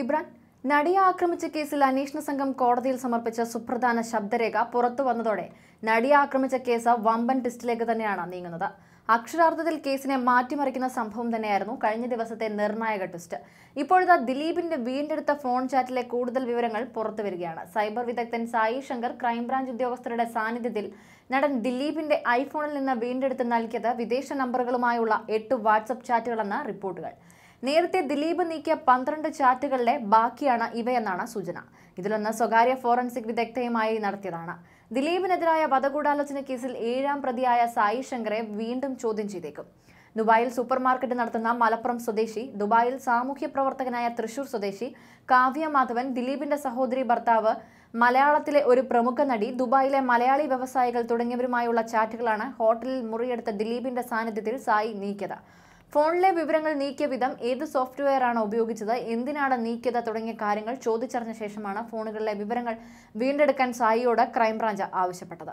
വിബ്രാൻ നടിയെ ആക്രമിച്ച കേസിൽ അന്വേഷണ സംഘം കോടതിയിൽ സമർപ്പിച്ച സുപ്രധാന ശബ്ദരേഖ പുറത്തു വന്നതോടെ നടിയെ ആക്രമിച്ച കേസ് വമ്പൻ ടിസ്റ്റിലേക്ക് തന്നെയാണ് നീങ്ങുന്നത്. അക്ഷരാർത്ഥത്തിൽ കേസിനെ മാറ്റിമറിക്കുന്ന സംഭവം തന്നെയായിരുന്നു കഴിഞ്ഞ ദിവസത്തെ നിർണായക ട്വിസ്റ്റ്. ഇപ്പോഴത്തെ ദിലീപിന്റെ വീണ്ടെടുത്ത ഫോൺ ചാറ്റിലെ കൂടുതൽ വിവരങ്ങൾ പുറത്തുവരികയാണ്. സൈബർ വിദഗ്ധൻ സായി ശങ്കർ ക്രൈംബ്രാഞ്ച് ഉദ്യോഗസ്ഥരുടെ സാന്നിധ്യത്തിൽ നടൻ ദിലീപിന്റെ ഐഫോണിൽ നിന്ന് വീണ്ടെടുത്ത് നൽകിയത് വിദേശ നമ്പറുകളുമായുള്ള 8 വാട്സ്ആപ്പ് ചാറ്റുകളെന്ന റിപ്പോർട്ടുകൾ. നേരത്തെ ദിലീപ് നീക്കിയ 12 ചാറ്റുകളുടെ ബാക്കിയാണ് ഇവയെന്നാണ് സൂചന. ഇതിലൊന്ന് സ്വകാര്യ ഫോറൻസിക് വിദഗ്ധയുമായി നടത്തിയതാണ്. ദിലീപിനെതിരായ വധഗൂഢാലോചന കേസിൽ 7ാം പ്രതിയായ സായി ശങ്കറെ വീണ്ടും ചോദ്യം ചെയ്തേക്കും. ദുബായിൽ സൂപ്പർ മാർക്കറ്റ് നടത്തുന്ന മലപ്പുറം സ്വദേശി, ദുബായിൽ സാമൂഹ്യ പ്രവർത്തകനായ തൃശൂർ സ്വദേശി കാവ്യ മാധവൻ, ദിലീപിന്റെ സഹോദരി ഭർത്താവ്, മലയാളത്തിലെ ഒരു പ്രമുഖ നടി, ദുബായിലെ മലയാളി വ്യവസായികൾ തുടങ്ങിയവരുമായുള്ള ചാറ്റുകളാണ് ഹോട്ടലിൽ മുറിയെടുത്ത ദിലീപിന്റെ സാന്നിധ്യത്തിൽ സായി നീക്കിയത്. ഫോണിലെ വിവരങ്ങൾ നീക്കിയ വിധം, ഏത് സോഫ്റ്റ്വെയറാണ് ഉപയോഗിച്ചത്, എന്തിനാണ് നീക്കിയത് തുടങ്ങിയ കാര്യങ്ങൾ ചോദിച്ചറിഞ്ഞ ശേഷമാണ് ഫോണുകളിലെ വിവരങ്ങൾ വീണ്ടെടുക്കാൻ സായിയോട് ക്രൈംബ്രാഞ്ച് ആവശ്യപ്പെട്ടത്.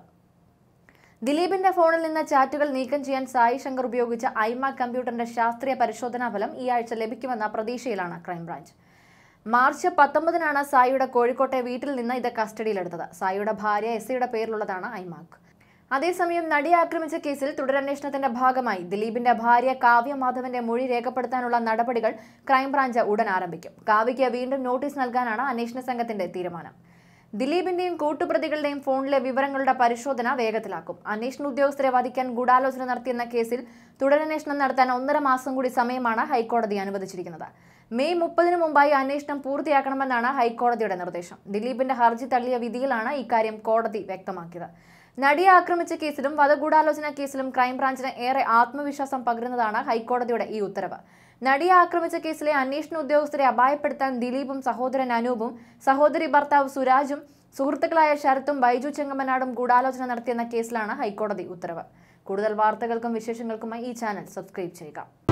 ദിലീപിന്റെ ഫോണിൽ നിന്ന് ചാറ്റുകൾ നീക്കം ചെയ്യാൻ സായി ശങ്കർ ഉപയോഗിച്ച ഐമാക് കമ്പ്യൂട്ടറിന്റെ ശാസ്ത്രീയ പരിശോധനാ ഫലം ഈ ആഴ്ച ലഭിക്കുമെന്ന പ്രതീക്ഷയിലാണ് ക്രൈംബ്രാഞ്ച്. മാർച്ച് 19-നാണ് സായിയുടെ കോഴിക്കോട്ടെ വീട്ടിൽ നിന്ന് ഇത് കസ്റ്റഡിയിലെടുത്തത്. സായിയുടെ ഭാര്യ എസ്ഐയുടെ പേരിലുള്ളതാണ് ഐമാക്. അതേസമയം നടിയെ ആക്രമിച്ച കേസിൽ തുടരന്വേഷണത്തിന്റെ ഭാഗമായി ദിലീപിന്റെ ഭാര്യ കാവ്യ മാധവന്റെ മൊഴി രേഖപ്പെടുത്താനുള്ള നടപടികൾ ക്രൈംബ്രാഞ്ച് ഉടൻ ആരംഭിക്കും. കാവ്യയ്ക്ക് വീണ്ടും നോട്ടീസ് നൽകാനാണ് അന്വേഷണ സംഘത്തിന്റെ തീരുമാനം. ദിലീപിന്റെയും കൂട്ടുപ്രതികളുടെയും ഫോണിലെ വിവരങ്ങളുടെ പരിശോധന വേഗത്തിലാക്കും. അന്വേഷണ ഉദ്യോഗസ്ഥരെ വധിക്കാൻ ഗൂഢാലോചന നടത്തിയെന്ന കേസിൽ തുടരന്വേഷണം നടത്താൻ 1.5 മാസം കൂടി സമയമാണ് ഹൈക്കോടതി അനുവദിച്ചിരിക്കുന്നത്. മെയ് 30-ന് മുമ്പായി അന്വേഷണം പൂർത്തിയാക്കണമെന്നാണ് ഹൈക്കോടതിയുടെ നിർദ്ദേശം. ദിലീപിന്റെ ഹർജി തള്ളിയ വിധിയിലാണ് ഇക്കാര്യം കോടതി വ്യക്തമാക്കിയത്. നടിയെ ആക്രമിച്ച കേസിലും വധഗൂഢാലോചന കേസിലും ക്രൈംബ്രാഞ്ചിന് ഏറെ ആത്മവിശ്വാസം പകരുന്നതാണ് ഹൈക്കോടതിയുടെ ഈ ഉത്തരവ്. നടിയെ ആക്രമിച്ച കേസിലെ അന്വേഷണ ഉദ്യോഗസ്ഥരെ അപായപ്പെടുത്താൻ ദിലീപും സഹോദരൻ അനൂപും സഹോദരി ഭർത്താവ് സുരാജും സുഹൃത്തുക്കളായ ശരത്തും ബൈജു ചെങ്ങമനാടും ഗൂഢാലോചന നടത്തിയെന്ന കേസിലാണ് ഹൈക്കോടതി ഉത്തരവ്. കൂടുതൽ വാർത്തകൾക്കും വിശേഷങ്ങൾക്കുമായി ഈ ചാനൽ സബ്സ്ക്രൈബ് ചെയ്യുക.